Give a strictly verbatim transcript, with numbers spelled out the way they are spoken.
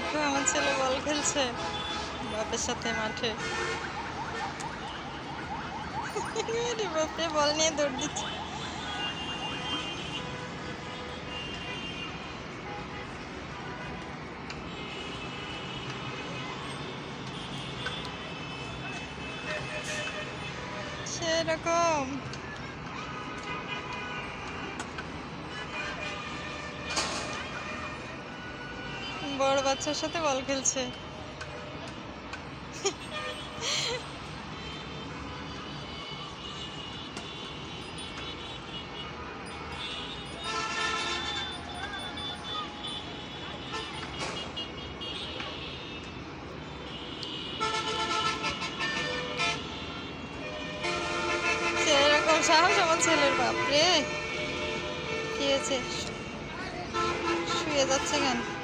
দেখো আমার ছেলে বল খেলছে বাপের সাথে মাঠে। বাপরে বল নিয়ে দৌড় দিচ্ছে। সেরকম বড় বাচ্চার সাথে বল খেলছে। সেরকম সাহস আমার ছেলের, বাপরে কি হয়েছে শুয়ে যাচ্ছে কেন?